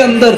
अंदर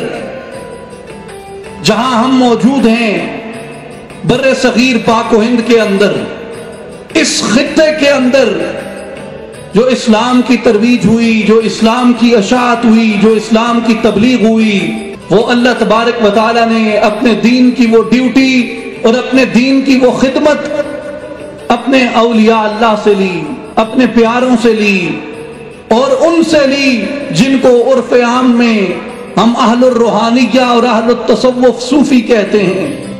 जहां हम मौजूद हैं, बर्रे सगीर पाक व हिंद के अंदर, इस खित्ते के अंदर जो इस्लाम की तरवीज हुई, जो इस्लाम की अशात हुई, जो इस्लाम की तबलीग हुई, वो अल्लाह तबारक व तआला ने अपने दीन की वो ड्यूटी और अपने दीन की वो खिदमत अपने औलिया अल्लाह से ली, अपने प्यारों से ली और उनसे ली जिनको उर्फ़ आम में हम अहलुर रूहानिया और अहलुत तसव्वुफ सूफी कहते हैं।